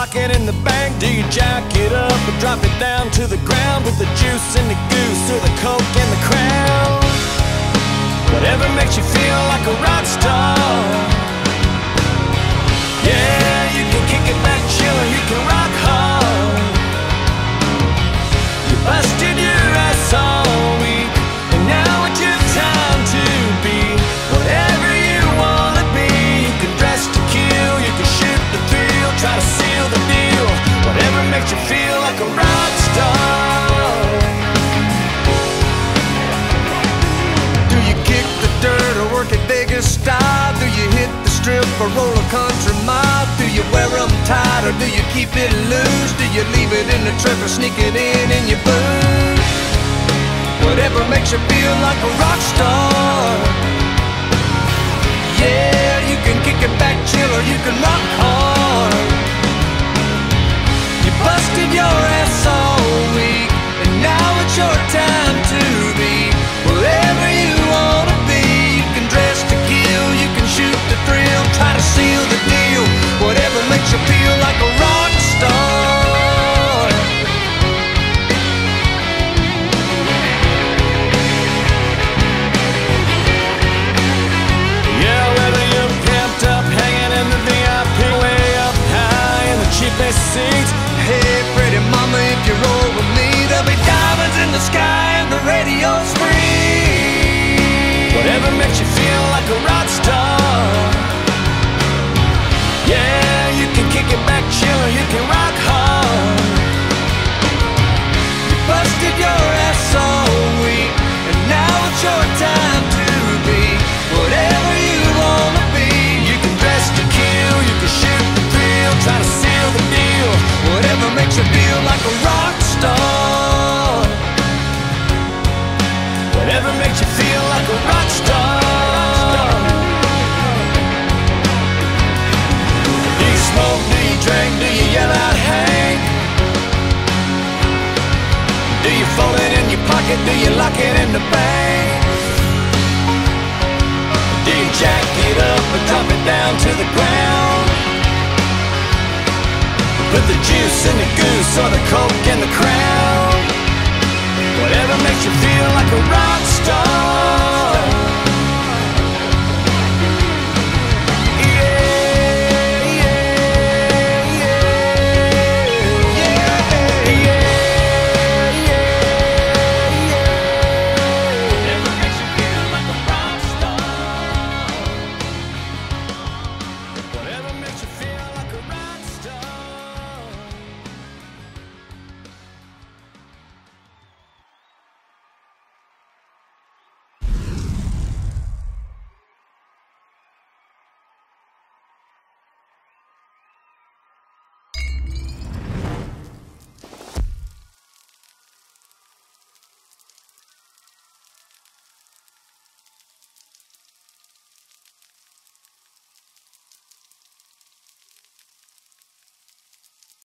lock it in the bank? Do you jack it up or drop it down to the ground with the juice and the goose or the coke and the crown? Whatever makes you feel like a rock star. Yeah, you can kick it back, chill, or you can rock hard. You busted your ass all week, and now it's your time to be whatever you wanna be. You can dress to kill, you can shoot the thrill, try to seal the deal. Whatever makes you feel like a rock star. Do you kick the dirt or work at Vegas style? Do you hit the strip or roll a country mile? Do you wear them tight or do you keep it loose? Do you leave it in the truck or sneak it in your boots? Whatever makes you feel like a rock star. Yeah, you can kick it back, chill, or you can rock hard. You busted your ass all week, and now it's your time to be whatever you wanna be. You can dress to kill, you can shoot the thrill, try to seal the deal. Whatever makes you feel like a rock star. Yeah, whether you're camped up, hanging in the VIP, way up high in the cheapest seats. Hey, pretty mama, if you roll with me, there'll be diamonds in the sky and the radio's free. Whatever makes you feel like a rock star. Yeah, you can kick it back, chill, or you can rock hard. You busted your ass all week, and now it's your time to be whatever you wanna be. You can dress to kill, you can shoot the thrill, try to seal the deal. Whatever makes you feel like a rock star. Whatever makes you feel like a rock star. Do you smoke, do you drink, do you yell out Hank? Do you fold it in your pocket, do you lock it in the bank? Do you jack it up or drop it down to the ground? Put the juice in the goose or the coke in the crown. Whatever makes you feel like a rock star.